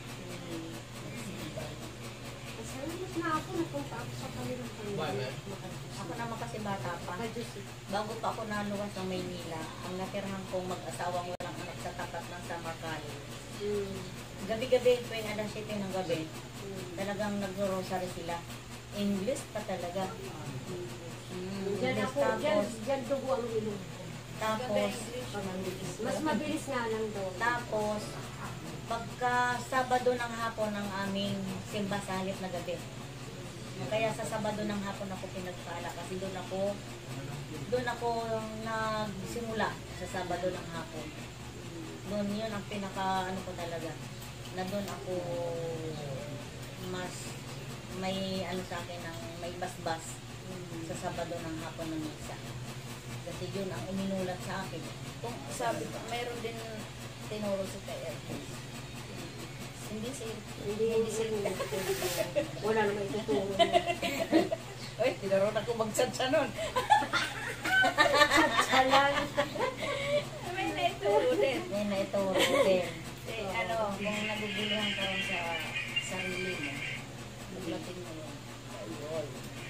Kasi mas na ako, napunta ako sa kanilang pamilya. Ako naman kasi bata pa. Makadiyos eh. Bago pa ako naluwas ng Maynila, ang natirahan kong mag-asawang walang anak sa tapat ng Samar College. Mm. Gabi-gabi, tuwing alas siyete ng gabi, Mm. talagang nagro-rosary sila. English pa talaga. Mm, Diyan English ako, diyan, tapos, diyan dugo ang ilong. tapos, Mas mabilis nga lang doon. tapos, pagka Sabado ng hapon ang aming simba sa halip na gabi. Kaya sa Sabado ng hapon ako pinagpala kasi doon ako doon ako nagsimula sa Sabado ng hapon. Doon yun ang pinaka ano ko talaga na doon ako mas may ano sa akin ng may basbas sa Sabado ng hapon ng misa. Kasi yun ang uminulat sa akin. Kung sabi ko, mayroon din tinuro si Kaya. Hindi si Hindi, hindi si wala naman itutulong. Uy, tinuro na ko magsadsa nun. Salang. May naituro din. May naituro din. Kasi ano, kung naguguluhan ka rin sa sarili mo, naglating mo yun. Ayun.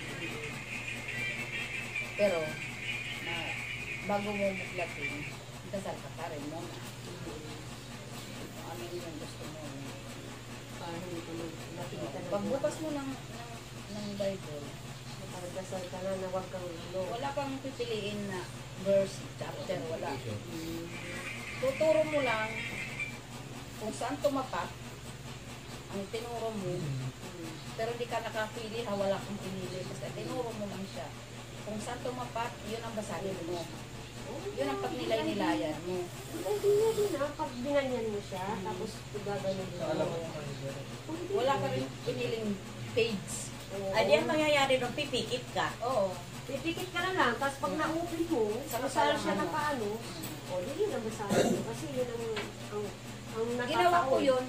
Pero, na, bago mo maglating, dasal ka pa rin muna. Kung ano yung gusto mo. Para hindi ko makita na. Pagbukas mo ng, ng, ng Bible, Magdasal ka na na huwag kang ulo. wala kang pipiliin na verse, chapter, wala. Tuturo mo lang kung saan tumapat ang tinuro mo, pero di ka nakapili ha, wala kang pinili. Basta tinuro mo lang siya. Kung saan tumapat, yun ang basahin mo. Yun ang pagnilay-nilayan mo. Hindi niya din ha, pag binanyan mo siya, tapos gaganon mo. Alam mo kung ano yun. Wala ka rin piniling page. Ay, di ang mangyayari nung pipikit ka. Oo. Pipikit ka na lang, tapos pag na-open mo, Saka masal pala siya ano. na paano, o di yun ang basahin mo. Kasi yun ang, ang, ang nakataon. Ginawa ko yun.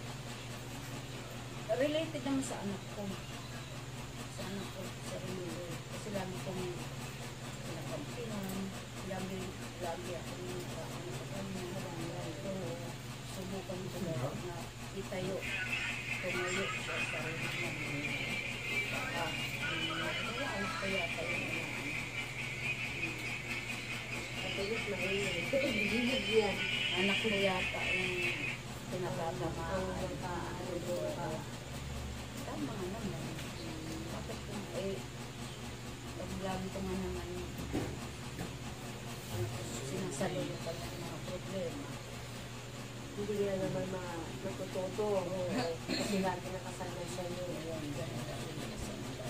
Related naman sa anak ko. Sa anak ko, sa rin. Kasi lagi kong pinakampinan. Lagi, lagi ako yung nakaano sa kanya. So, subukan ko na na itayo. Tumayo sa sarili niya. Ah, kaya anak ko yata yun. Mabilis maingay. Bigilid yan. Anak ko yata yung pinakatamaan. Ang nagpaano doon pa. Tama naman. Bakit kung eh, pag lagi ko nga naman ano, sinasalo yung kanyang mga problema. Hindi niya naman ma- matututo. Kasi lagi nakasalan sa iyo. Ayan, ganun lagi sinasalo.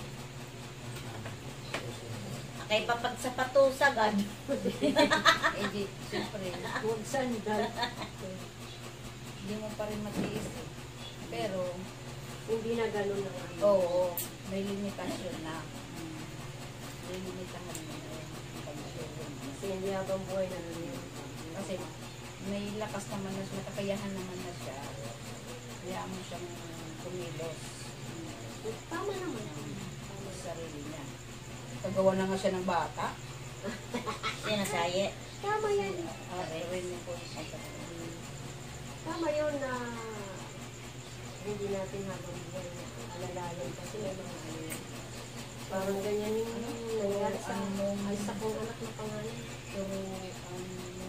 Kay papagsapatosagad. Eh di, siyempre, Huwag sandal. hindi mo pa rin matiis eh. Pero, Hindi na ganun ang ano. oo, may limitasyon na. Hmm. May limitahan mo na yun. Pag-show Kasi hindi habang buhay na rin yun. Kasi may lakas naman na siya, kakayahan naman na siya. Kaya mo siyang kumilos Tama naman. sa sarili niya. Paggawa na nga siya ng bata. Sinasaye. tama yan. Ah, rin yung po siya. Tama yun na hindi natin habang buhay na alalayan kasi may mga ano yan. Parang ganyan yung nangyari sa ay sa kong anak na pangalan. Pero, um,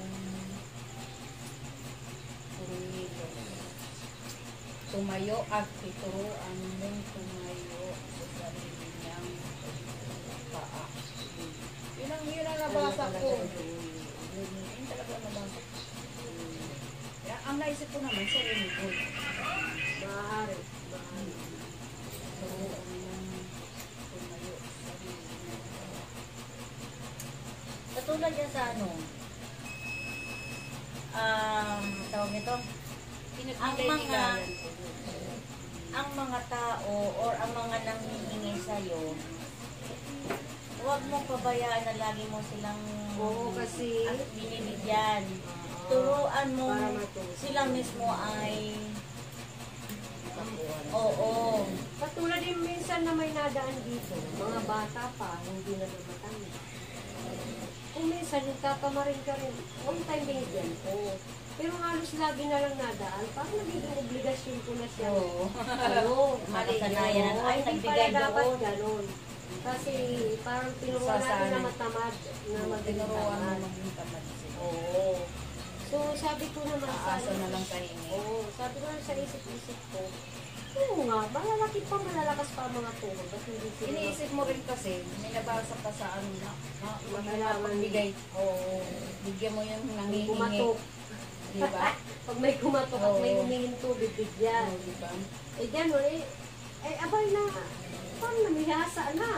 tumayo at ituruan mong tumayo sa sarili niyang paa. Yun ang, yun ang nabasa ko. Yun talaga nabasa ko. Kaya, ang naisip ko naman, sarili ko. Maaari. Maaari. Turuan mong tumayo sa sarili niyang paa. Katulad yan sa ano, um, tawag ito, ang mga ang mga tao or ang mga nanghihingi sa'yo, huwag mong pabayaan na lagi mo silang Oo, kasi at binibigyan. Turuan mo sila mismo ay oo. katulad din minsan na may nadaan dito, mga bata pa, hindi na lumatanda. Kung minsan, nagkakamarin ka rin, one time binigyan ko. Pero halos lagi na lang nadaan, parang nagiging obligasyon ko na siya. Oo. Ano, Makasanayan. Oo, Ay, hindi nagbigay pala dapat doon. ganun. Kasi parang tinuruan natin na matamad, na maging Tinuruan mo tamad. maging tamad sila. Oo. So, sabi ko naman sa... Aasa na lang sa hingi. Oo, sabi ko na sa isip-isip ko, oo nga, malalaki pa, malalakas pa ang mga tuhod. Ba't hindi sila... Iniisip mo rin kasi, may nabasa ka sa ano na, na Magkailangan- magbigay. Oo. Bigyan mo yung May nangihingi. kumatok. Di ba? Pag may kumatok at may Oo. humihinto, bibigyan. Di ba? Eh, gano'n eh. Eh, abay na. Parang namihasa na.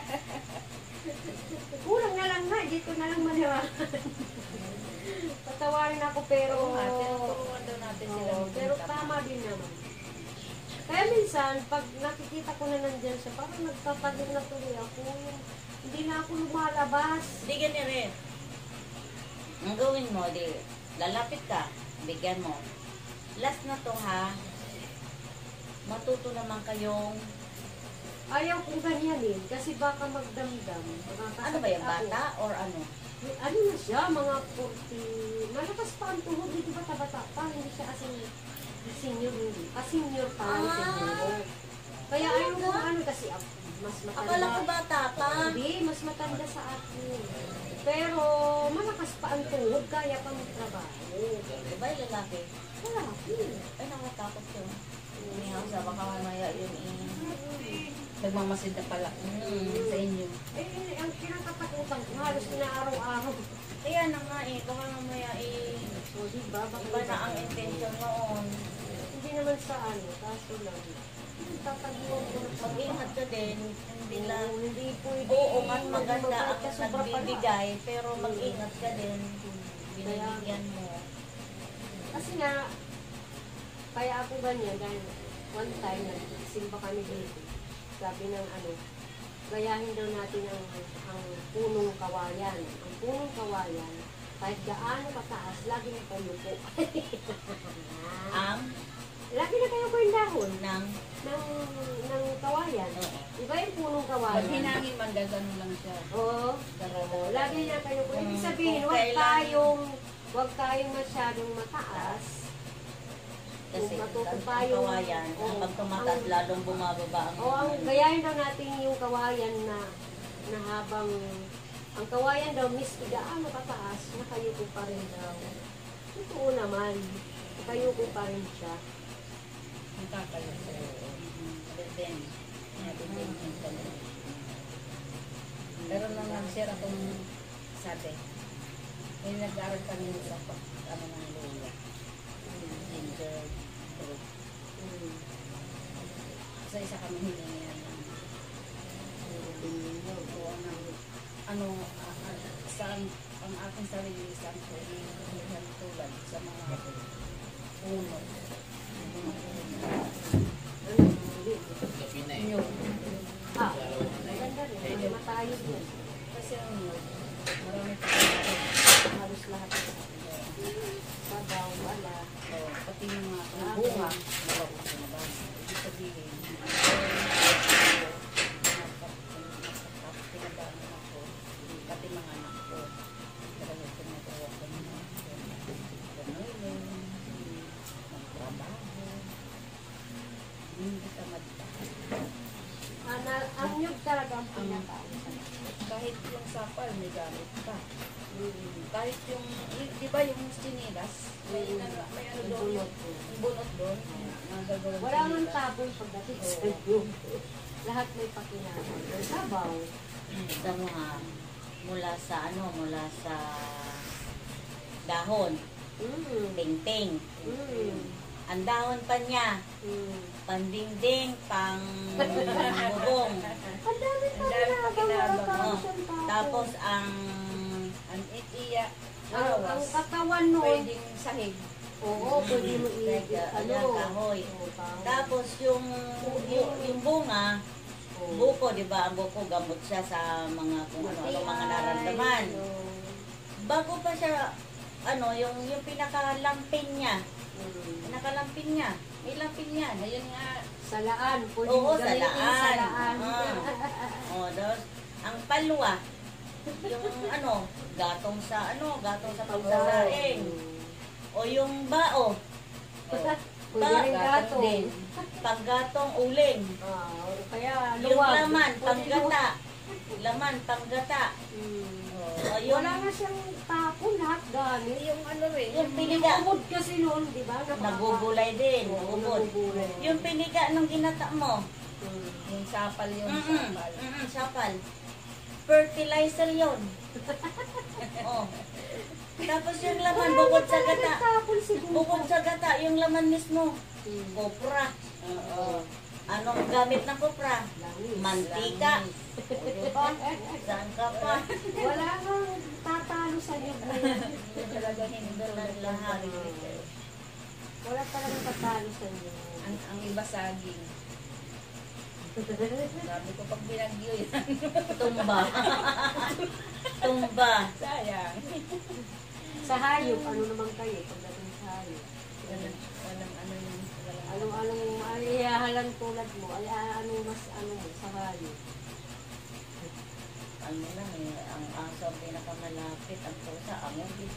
Kulang na lang na. Dito na lang maniwanan. Patawarin ako pero... Oo nga, tinuturuan daw natin sila. Oo, maging pero tamad. tama din naman. Kaya minsan, pag nakikita ko na nandyan siya, parang nagtatagin na tuloy ako. Hindi na ako lumalabas. Hindi ganyan rin. Ang gawin mo, di, lalapit ka, bigyan mo. Last na to ha, matuto naman kayong, Ayaw kong ganyanin kasi baka magdamdam. Makakasakit ano ba yung ako. bata or ano? Ano na siya, mga forty, malakas pa ang tuhod, hindi ba bata pa, hindi siya asing senior, hindi. Ah, senior pa lang Ah. siguro. Kaya ayaw ko ano kasi ako, mas matanda. Akala ko bata pa. Hindi, mas matanda sa akin. Pero malakas pa ang tuhod, kaya pa magtrabaho. Diba yung lalaki? Wala, hindi. Ay, nakatakot yun. May hausa, baka mamaya yun eh. Nagmamasid na pala Mm. sa inyo. Eh, ang kinakatakutan ko, halos na araw-araw. Kaya na nga eh, baka mamaya eh, O, diba? Baka iba na ang intention noon. Hindi naman sa ano, kaso lang. Tataguan ko na Mag-ingat ka din, hindi lang. Oo, hindi pwede. Oo, mas maganda Mabait ang ka, sobra pala. nagbibigay, pero mag-ingat ka din. Binibigyan mo. Kasi nga, kaya ako ganyan, dahil one time, nagsimba kami dito. Sabi ng ano, gayahin daw natin ang, ang punong kawayan. Ang punong kawayan, kahit gaano kataas, lagi na kayo po. Ang Lagi na kayo po yung dahon ng ng, ng kawayan. Oo. Iba yung punong Pag kawayan. hinangin man, gagano lang siya. Oo. Darawa. Lagi na kayo po. Ibig Mm, sabihin, kung huwag kailan- tayong, huwag tayong masyadong mataas. kasi Kung matuto ang tayo, kawayan, oo, ang pag tumatag, ang- lalong bumababa ang O ang gayahin daw natin yung kawayan na na habang ang kawayan daw miski gaano kataas, nakayuko pa rin daw. Totoo naman, nakayuko pa rin siya. Nakakayo sa But then, natin din yung tanong. Pero nung nag-share akong sabi, may nag-aaral kami sa pag, ano ng luya. Ginger fruit. Mm. Sa isa kami hiningi yan ng o ano, ano, ah, ah, saan, ang aking sarili saan ko hinihingan tulad sa mga puno. Yung mga puno. Ano, hindi. Inyo. Ah, maganda rin. May matayos yan. Kasi ano, marami pa Halos lahat. Sabaw, wala. oh, pati yung mga ang bunga, nalabot ko na ba? Ibig sabihin, pinagaan ako, pati mga anak ko, nalabot ko na kahit yung sapal, may gamit ka. Mm. Kahit yung, y- di ba yung sinilas, may, Mm. ano, may ano Yung doon, bunot. yung bunot doon, nagagawang Wala nang sinilas. tapon pagdating sa iyo. Lahat may pakinabang. Yung sabaw. Sa mga mula sa ano, mula sa dahon, Mm. tingting. Mm. Ang dahon pa niya, Mm. pandingding, pang bubong. Ang dami Ang dami pakinabang. Wala pakinabang, pa oh. siyang tapon. Tapos ang Ang itiya, ang, ang awas, katawan nun, pwedeng sahig. oo, pwede mo i- Like, uh, ano, ayan, kahoy. oo, kahoy. Tapos yung, yung, yung bunga, Oo. buko, di ba? Ang buko, gamot siya sa mga kung ano, ano mga nararamdaman. Oo. Bago pa siya, ano, yung, yung pinakalampin niya, Mm. pinakalampin niya, may lampin yan. Ayun nga, Salaan, pwede Oo, mo gamitin salaan. salaan. Ah. O, tapos, ang palwa, yung ano, gatong sa ano, gatong sa pagsasaing. O yung bao. O, Pwede rin gatong gatong. din. Panggatong uling. Ah, kaya Yung luwag. laman, Pwede panggata. Laman, panggata. luwag. Mm. O, yung, Wala na siyang tapon, lahat gamit. yung ano rin, yung Yung piniga, umod kasi noon, di ba? Napaka- nagugulay din. Oo, Ubod. nagugulay. Yung piniga ng ginata mo. Mm. yung sapal yung Mm-mm, sapal. mm-mm, sapal. Fertilizer yun. Oh. Tapos yung laman, bukod sa gata. Tapon siguro. Bukod sa gata, yung laman mismo. Mm. Kopra. Oo. Anong gamit ng kopra? Langis. Mantika. Diba? Saan ka pa? Wala kang tatalo sa iyo. Yung talaga hindol na lahat. Wala talagang tatalo sa iyo. Ang, ang iba saging. Sabi ko pag binagyo yan. Tumba. Tumba. Sayang. Sa hayop, ano naman kayo pagdating sa hayop? Walang, walang ano yun. Walang Anong anong ay halang tulad mo? Ay ah, ano mas ano mo sa hayop? Ano lang eh, ang aso ang pinakamalapit, ang pusa, ang ulit.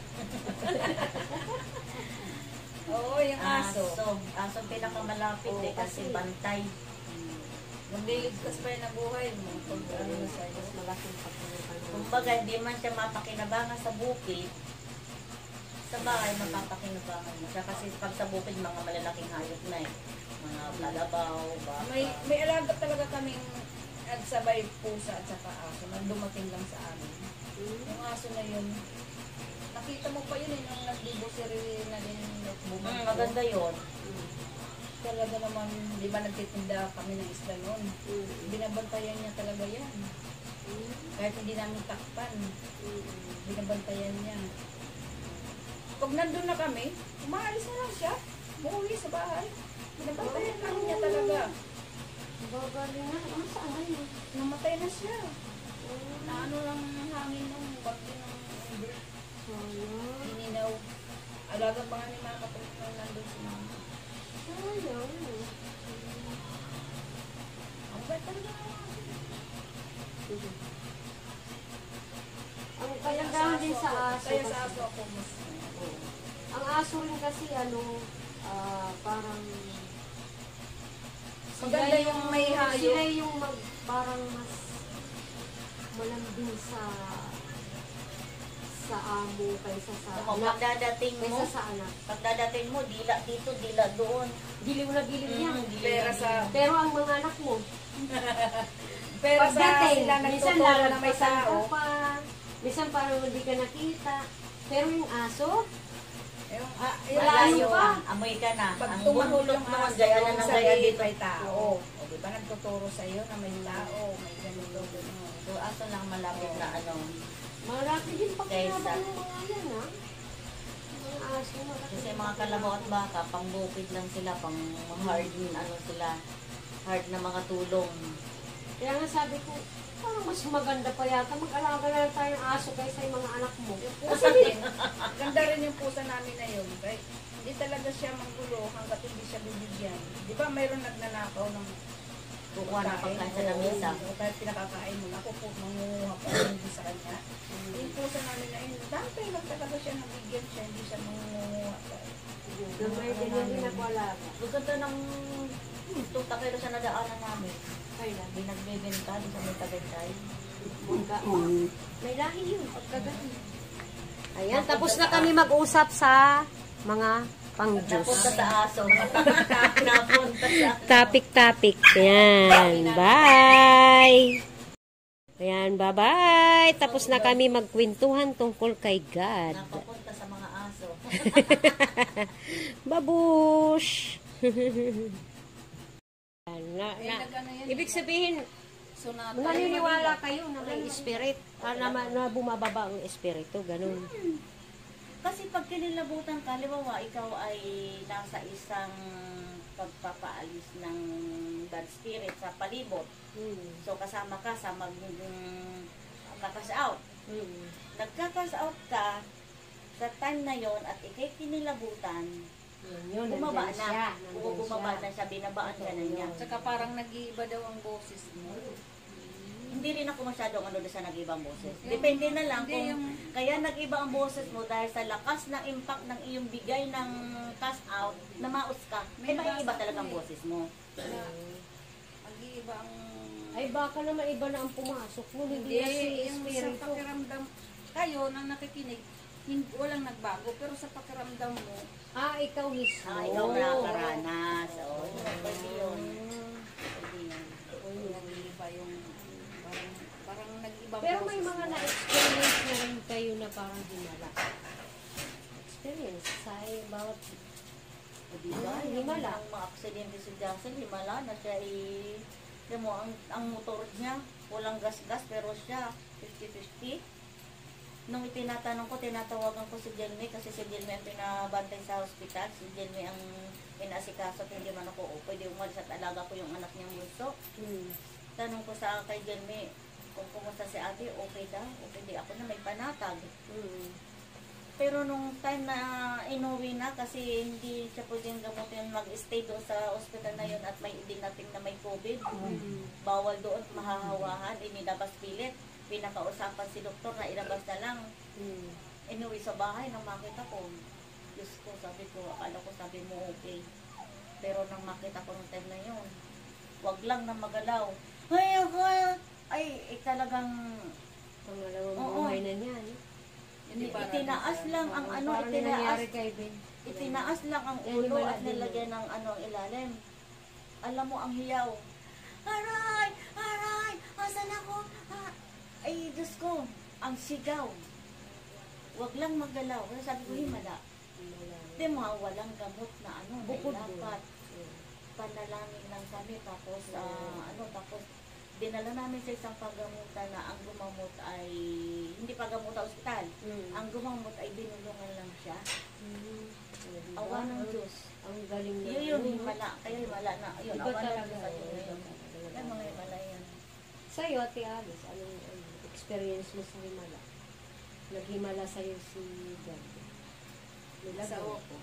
Oo, yung aso. Aso. Aso ang pinakamalapit Oo, eh, kasi kasi- bantay. Magliligtas pa yun ang buhay mo. Pag ano na sa'yo. Mas malaking pagkakita mo. Kumbaga, hindi man siya mapakinabangan sa bukid, sa bahay, mapapakinabangan mo siya. Kasi pag sa bukid, mga malalaking hayop na eh. Mga kalabaw, baka. May, may alaga talaga kaming nagsabay pusa at saka aso na dumating lang sa amin. Yung aso na yun, nakita mo pa yun eh, nung nag-dibosiri na din Hmm, bumagyo. maganda yun. Talaga naman, di ba nagtitinda kami ng isla noon? Mm. Binabantayan niya talaga yan. Kahit hindi namin takpan, binabantayan niya. Pag nandun na kami, umaalis na lang siya. Umuwi sa bahay. Binabantayan lang niya talaga. Babali na. Ano saan na yun? Namatay na siya. Na ano lang ang hangin nung bagyo ng bird. Sayang. Hininaw. Alaga pa nga ni mga kapatid na nandun si mama. Sayang. Ang bait talaga ng mga aso. Ang kagandahan din sa aso. Kaya sa kasi- aso ako mas. Ang aso rin kasi ano, ah, parang Maganda yung may hayop. Sila yung mag, parang mas malambing sa sa amo kaysa sa So, anak. pagdadating mo, Kaysa sa anak. pagdadating mo, dila dito, dila doon. Giliw na giliw niya. Mm, dila Pera na sa... Pero ang mga anak mo, Pero sa pagdating, sila minsan nagtuturo na may lalagpasan ka tao. pa, minsan parang hindi ka nakita. Pero yung aso, Yung, ah, yung Malayo aso, pa. Amoy ka na. pag Ang tumahol buntot yung naman, aso, gaya na ng sa gaya gate dito. may tao. O di ba nagtuturo sa iyo na may tao, may ganito, gano'n. So, aso lang malapit na ano. marami din Kaysa- pakinabang ng mga yan, ha? Mga aso, marami Kasi din mga kalabaw at baka, pang bukid lang sila, pang hard, ano sila, hard na mga tulong. Kaya nga sabi ko, parang mas maganda pa yata mag-alaga na lang tayo ng aso kaysa yung mga anak mo. Pusa din. Ganda rin yung pusa namin na yun. Kaya hindi talaga siya manggulo hanggat hindi siya bibigyan. Di ba mayroon nagnanakaw ng Kukuha ng pagkain sa lamesa. O kaya pinakakain mo. Ako po, manguha po hindi sa kanya. Yung pusa namin na yun, dante lang talaga siya nabigyan siya, hindi siya manguha. Gamay din yung din ako alaga. Maganda ng hmm, tuta kayo sa nadaanan namin. Kaya lang. Hindi nagbebenta, di sa may tagaytay. Ang Pagka, oh, may lahi yun. Pagkagaling. Ayan, tapos na kami mag-usap sa mga pang-juice. Napunta sa aso. Napunta sa... Topic-topic. Ayan, bye! Ayan, bye-bye! Tapos na kami magkwentuhan tungkol kay God. Napapunta sa mga aso. Babush! na, na, ibig sabihin, So, na, naniniwala kayo na may spirit, ah, na, na bumababa ang espiritu, ganun. Kasi pag kinilabutan ka, liwawa, ikaw ay nasa isang pagpapaalis ng bad spirit sa palibot. Hmm. So, kasama ka sa mag kakas out. Hmm. Nagkakas out ka sa time na yon at ikay kinilabutan, Yun, yun, bumaba nandyan na. siya, Oo, nandyan bumaba siya. na siya, binabaan ka na niya. Tsaka parang nag-iiba daw ang boses mo. Hindi rin ako masyadong ano doon sa nag-ibang boses. Depende na lang Hindi, kung yung- kaya nag-iba ang boses mo dahil sa lakas ng impact ng iyong bigay ng cast out na maus ka. May May maiiba nabasa talagang ko eh. boses mo. Na, nag-iiba ang... Ay, baka naman iba na ang pumasok mo, hindi Hindi, na si yung sa espiritu. pakiramdam, kayo nang nakikinig, hindi, walang nagbago, pero sa pakiramdam mo, Ah, ikaw mismo. Ah, ikaw nakakaranas. Oo, pwede yun. Pwede yun. nag-iiba yung... Parang, parang nag-iba Pero may boses mga mo. na-experience na rin kayo na parang himala. Experience sa bawat... O diba? Ah, Yung himala. mga aksidente si Jackson, himala na siya i... Alam mo, ang, ang motor niya, walang gas-gas, pero siya, fifty fifty. Nung itinatanong ko, tinatawagan ko si Jelme kasi si Jelme ang pinabantay sa hospital. Si Jelme ang pinasikaso at hindi man ako o pwede umalis at alaga ko yung anak niyang bunso. Hmm. Tanong ko sa kay Jelme, kung kumusta si ate, okay daw. Okay di ako na may panatag. Hmm. Pero nung time na inuwi na kasi hindi siya pwedeng gamutin mag-stay doon sa hospital na yun at may idinating na may COVID. Hmm. Bawal doon, mahahawahan, inilabas pilit. Pinakausapan si doktor na ilabas na lang. Hmm. Inuwi sa bahay nang makita ko. Diyos ko, sabi ko, akala ko sabi mo okay. Pero nang makita ko nung time na yun, wag lang na magalaw. Ay, ako, ay, eh, talagang, Pangalawang Oo. buhay na niya. No? Hindi para itinaas sa- lang ang ano, Parang itinaas, nangyari kay Ben. itinaas lang ang Eh, ulo himala at din nilagyan ng ano, ilalim. Alam mo, ang hiyaw. Aray! Aray! Asan ako? Ah, ay, Diyos ko, ang sigaw. Wag lang maggalaw. Kasi sabi ko, himala. Di mo, walang gamot na ano, Bukod na doon. dapat. Panalangin lang kami. Tapos, ah, ano, tapos, dinala namin sa isang paggamutan na ang gumamot ay, hindi paggamot sa ospital. Hmm. Ang gumamot ay binulungan lang siya. Hmm. Diba? Awa ng Diyos. Ang galing na. Yun yun, himala. Kaya himala na. Yun, Iba awa ng talaga. Diyos. Ayun, Iba yun. talaga. Yan, mga himala yan. Sa'yo, Ate Alice, anong ano, experience mo sa himala? Naghimala sa'yo si God. Asawa ko.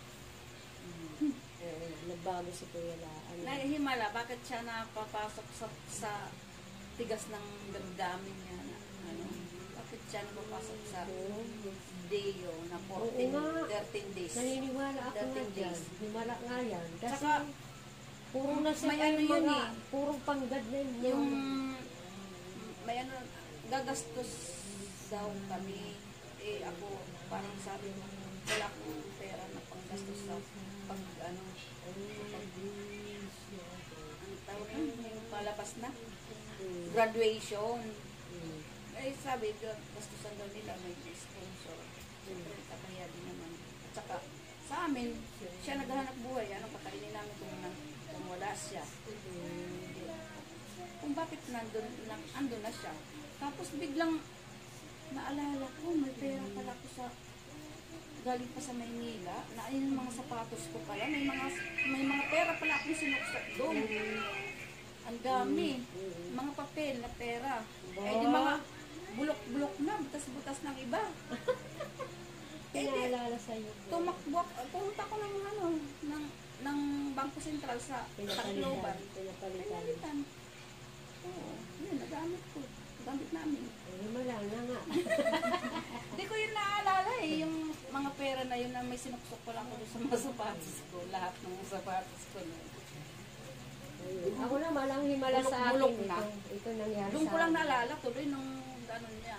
Eh, nagbago si Kuya La. Ano? Nahihimala, bakit siya napapasok sa, sa tigas ng damdamin niya na, ano, bakit siya napapasok sa Deo na Oo fourteen, nga. thirteen days. Naniniwala ako nga thirteen dyan. days. Himala nga yan. Kasi Tsaka, puro na may sila ano yung yun mga, eh. puro panggad na yun. Yung, may ano, gagastos daw kami. Eh, ako, parang sabi mo, wala akong pera na panggastos sa pag, ano, pag, ang tawag yun, yung palabas na, Hmm. graduation. Hmm. Eh, sabi, gastusan daw nila, may sponsor. Siyempre, kakaya din naman. At saka, sa amin, siya naghahanap buhay. Ano, kakainin namin kung, na, kung wala siya. Hindi. Kung bakit nandun, lang, andun na siya. Tapos biglang, naalala ko, may pera pala ko sa, galing pa sa Maynila, na ayun yung mga sapatos ko pala. May mga, may mga pera pala akong sinuksak doon. Ang dami. Mga papel na pera. Eh, di mga bulok-bulok na, butas-butas ng iba. Eh, di, Pinaalala sa'yo. tumakbo, pumunta ko ng ano, ng, ng Bangko Sentral sa Tacloban. Pinapalitan. Pinalitan. Oo, yun, nagamit ko. Gamit namin. Eh, himala na nga. Hindi ko yun naaalala eh, yung mga pera na yun na may sinuksok ko lang ko doon sa mga sapatos ko. Lahat ng sapatos ko na. Ayun. Ako naman ang himala sa akin. Bulok-bulok na. Ito, ito nangyari Doon sa ko lang akin. naalala tuloy nung ano niya.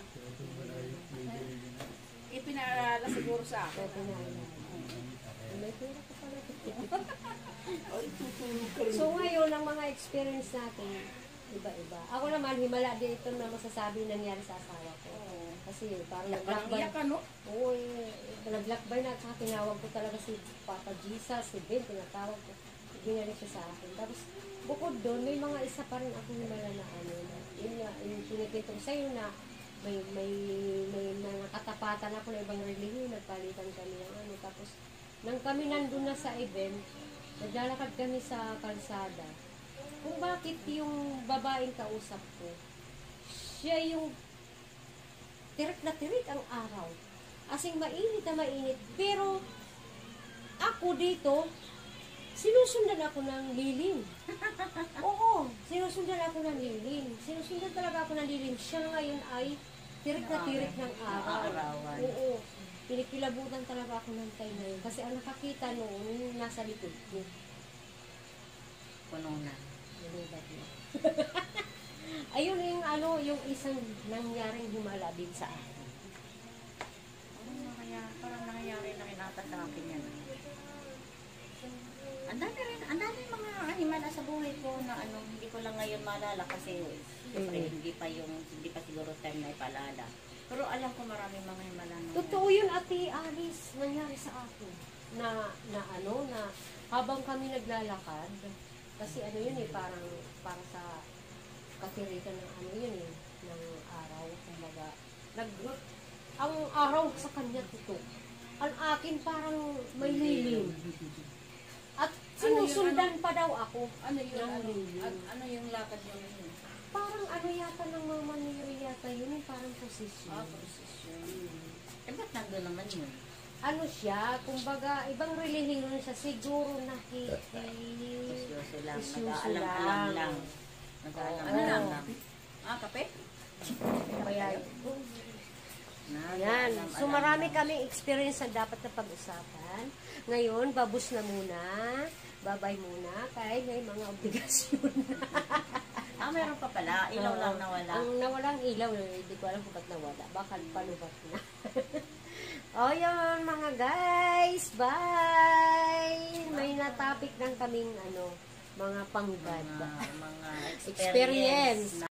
Ipinaalala siguro sa akin. Kaya pinaalala. May pera ka pala. So ngayon, ang mga experience natin, iba-iba. Ako naman, himala din ito na masasabi nangyari sa asawa ko. Oo. Kasi parang Parang naglakbay. iyak ka, no? Oo, eh, naglakbay na at saka tinawag ko talaga si Papa Jesus, si Ben, tinatawag ko. Binalik siya sa akin. Tapos, bukod doon, may mga isa pa rin ako himala na ano, na, yun nga, yung kinikita ko sa'yo na may, may, may mga katapatan ako na ibang relihiyon, nagpalitan kami ng ano. Tapos, nang kami nandun na sa event, naglalakad kami sa kalsada. Kung bakit yung babaeng kausap ko, siya yung tirik na tirik ang araw. Asing mainit na mainit. Pero, ako dito, sinusundan ako ng lilim. Oo, sinusundan ako ng lilim. Sinusundan talaga ako ng lilim. Siya ngayon ay tirik na tirik ng araw. Arawan. Oo. Pinikilabutan talaga ako ng time na yun. Kasi ang nakakita noon, yung nasa likod ko. Puno na. Nalibat na. Ayun yung ano, yung isang nangyaring himala din sa akin. Ano nangyayari? Parang nangyayari na kinata sa akin yan. Ang dami rin, ang dami mga himala sa buhay ko na ano, hindi ko lang ngayon maalala kasi siyempre Mm. hindi pa yung, hindi pa siguro time na ipaalala. Pero alam ko maraming mga himala na. Totoo yun, Ate Alice, nangyari sa akin. Na, na ano, na habang kami naglalakad, kasi ano yun eh, parang, para sa katirikan ng ano yun eh, ng araw, kumbaga, nag, ang araw sa kanya tutok. Ang akin parang may lilim. At sinusundan pa daw ako. Ano yung, ng ano, lilim. ano, ano yung lakad niyo ngayon? Parang ano yata ng mga maniri yata yun, yung parang posisyon. Ah, posisyon. Eh, ba't nandun naman yun? Ano siya, kumbaga, ibang relihiyon siya, siguro nakiki... Seryoso lang, Seryoso nag-aalam-alam lang. lang. Ano Nag-aalam-alam lang? lang. Ah, kape? Kaya, Nag-aalam-alam yan. So, marami lang. kaming experience na dapat na pag-usapan. Ngayon, babus na muna. Babay muna. Kahit may mga obligasyon na. Ah, meron pa pala. Ilaw Oo. lang nawala. Ang nawalang ilaw, hindi ko alam kung ba't nawala. Baka panubat na. O yun, mga guys. Bye! May na-topic lang kaming ano, mga panggad. Mga, mga Experience. experience.